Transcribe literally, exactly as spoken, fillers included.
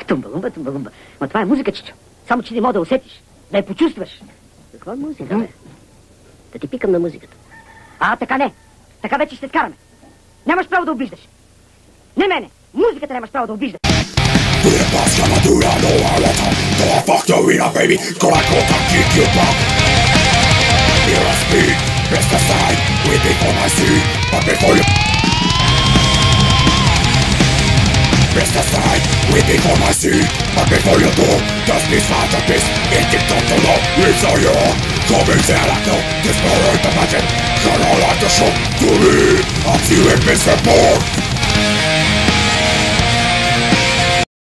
Тумба-лумба, тумба-лумба. Ма това е музика, чичо. Само, че не мога да усетиш. Да я почувстваш. Каква музика, бе? Да ти пикам на музиката. А, така не. Така вече ще скараме. Нямаш право да обиждаш. Не мене. Музиката нямаш право да обиждаш. We're boss, gonna do ya, no I want to Go a fuck the winner, baby. Gonna go and kick you back. Hear us speak, best aside. We before my seat, but before you. Best aside, we before my seat, but before you do. Just this masterpiece, it did not to know. It's all your own. Coming there like no, this power to magic. Can all like the show to me. I'm the invincible.